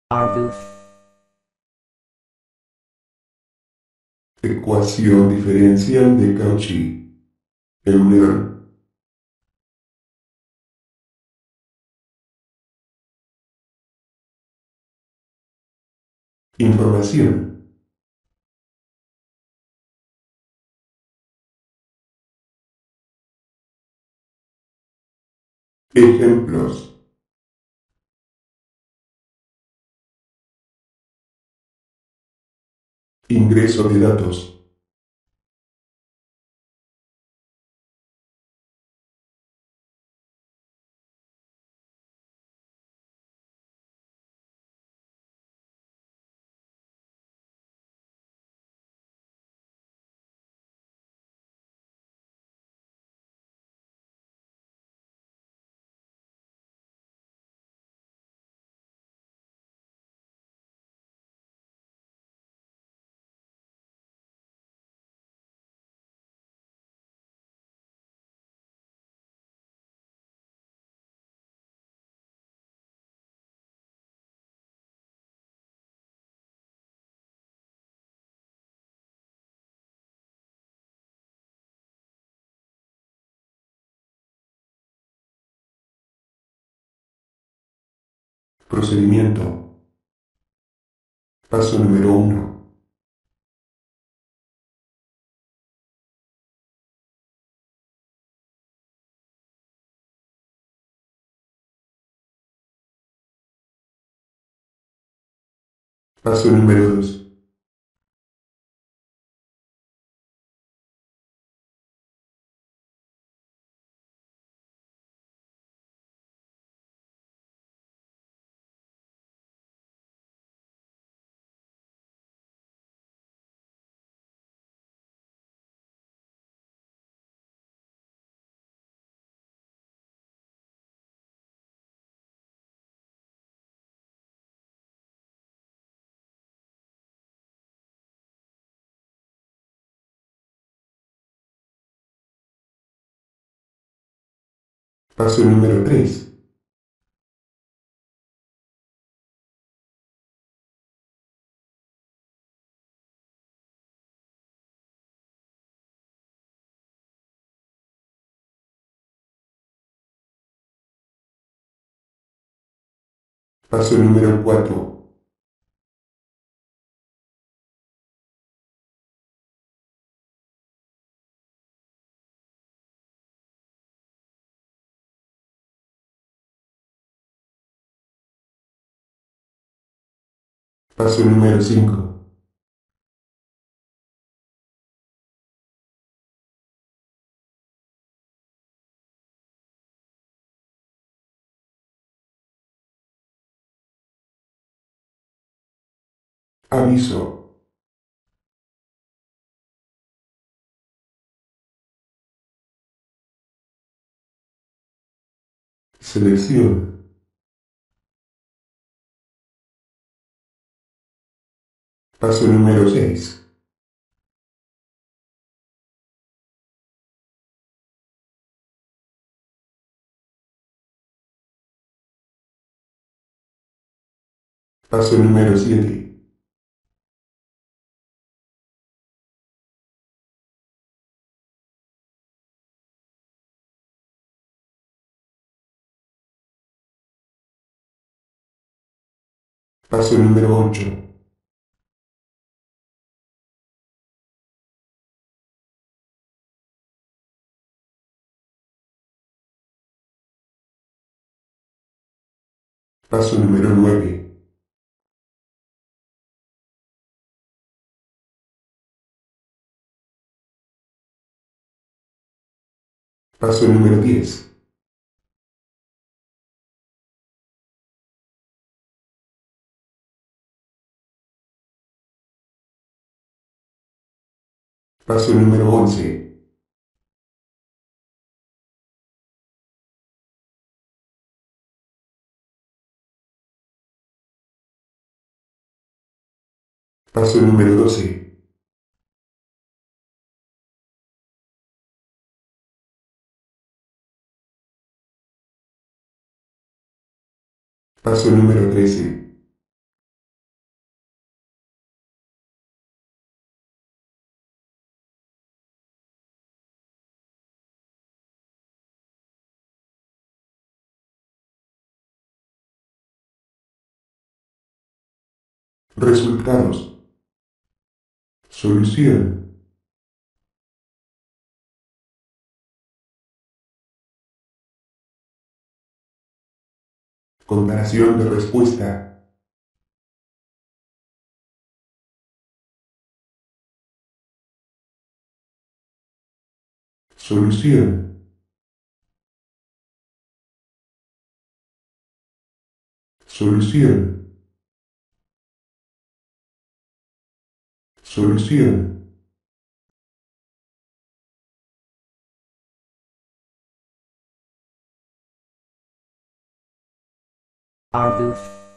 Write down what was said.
our booth. Ecuación diferencial de Cauchy. Euler. Información. Ejemplos. Ingreso de datos. Procedimiento. Paso número 1. Paso número 2. Paso número 3. Paso número 4. Paso número 5. Aviso. Selección. Paso número 6. Paso número 7. Paso número 8. Paso número 9. Paso número 10. Paso número 11. Paso número 12. Paso número 13. Resultados. Solución. Comparación de respuesta. Solución. Solución. Solución. Arbus.